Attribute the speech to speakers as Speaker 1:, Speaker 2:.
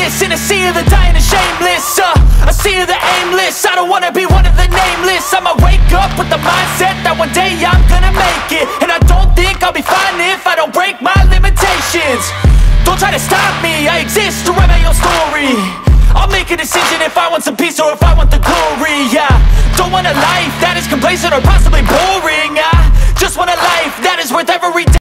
Speaker 1: this in a sea of the dying and shameless, a sea of the aimless. I don't wanna be one of the nameless. I'ma wake up with the mindset that one day I'm gonna make it. And I don't think I'll be fine if I don't break my limitations. Don't try to stop me, I exist to write my own story. I'll make a decision if I want some peace or if I want the glory, yeah. Don't want a life that is complacent or possibly boring, I just want a life that is worth every day.